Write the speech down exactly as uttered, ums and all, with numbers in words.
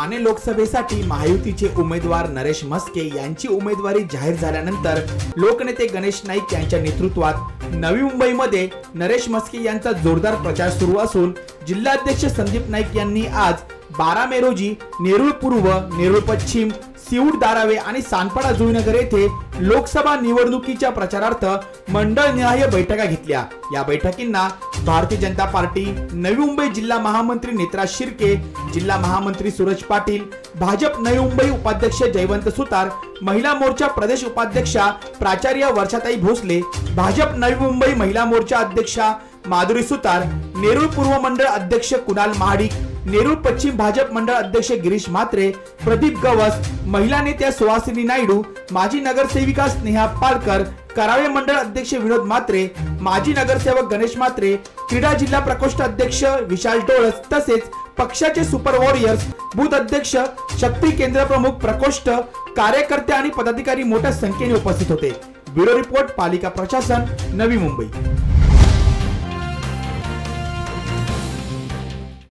ठाणे लोकसभेसाठी महायुतीचे उमेदवार नरेश म्हस्के यांची उमेदवारी जाहीर झाल्यानंतर लोकनेते गणेश नाईक यांच्या नेतृत्वात नवी मुंबईमध्ये नरेश म्हस्के यांचा जोरदार प्रचार सुरू असून जिल्हाध्यक्ष संदीप नाईक यांनी आज बारा मे रोजी नेरूळ पूर्व, नेरूळ पश्चिम, सिऊड, दारावे आणि सानपाडा जुईनगर येथे लोकसभा निवडणुकीच्या प्रचारार्थ मंडळनिहाय बैठका घेतल्या। या बैठकींना भारतीय जनता पार्टी, नवी मुंबई जिल्हा महामंत्री नेत्रा शिर्के, जिल्हा महामंत्री सूरज पाटील, भाजप नवी मुंबई उपाध्यक्ष जयवंत सुतार, महिला मोर्चा प्रदेश उपाध्यक्षा प्राचार्य वर्षाताई भोसले, भाजप नवी मुंबई महिला मोर्चा अध्यक्षा माधुरी सुतार, नेरूळ पूर्व मंडळ अध्यक्ष कुणाल महाडिक, नेरूळ पश्चिम भाजप मंडळ अध्यक्ष गिरीश म्हात्रे, प्रदीप गवस, महिला नेत्या सुहासिनी नायडू, माजी नगरसेविका स्नेहा पालकर, करावे मंडळ अध्यक्ष विनोद म्हात्रे, माजी नगरसेवक गणेश म्हात्रे, क्रीडा जिल्हा प्रकोष्ठ अध्यक्ष विशाल डोळस तसेच पक्षाचे सुपर वॉरियर्स बूथ अध्यक्ष, शक्ती केंद्र प्रमुख प्रकोष्ठ, कार्यकर्ते आणि पदाधिकारी मोठ्या संख्येने उपस्थित होते। ब्युरो रिपोर्ट, पालिका प्रशासन, नवी मुंबई।